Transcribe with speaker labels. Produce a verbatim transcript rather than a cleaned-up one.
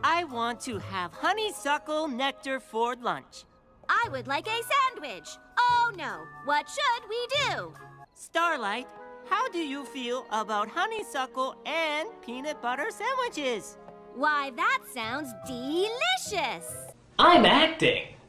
Speaker 1: I want to have honeysuckle nectar for lunch.
Speaker 2: I would like a sandwich. Oh no, what should we do?
Speaker 1: Starlight, how do you feel about honeysuckle and peanut butter sandwiches?
Speaker 2: Why, that sounds delicious.
Speaker 3: I'm acting.